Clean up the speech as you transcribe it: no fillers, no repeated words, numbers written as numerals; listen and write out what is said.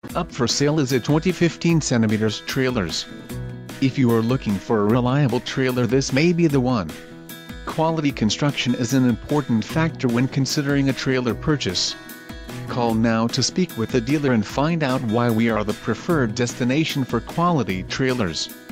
Up for sale is a 2015 cm trailers. If you are looking for a reliable trailer, this may be the one. Quality construction is an important factor when considering a trailer purchase. Call now to speak with the dealer and find out why we are the preferred destination for quality trailers.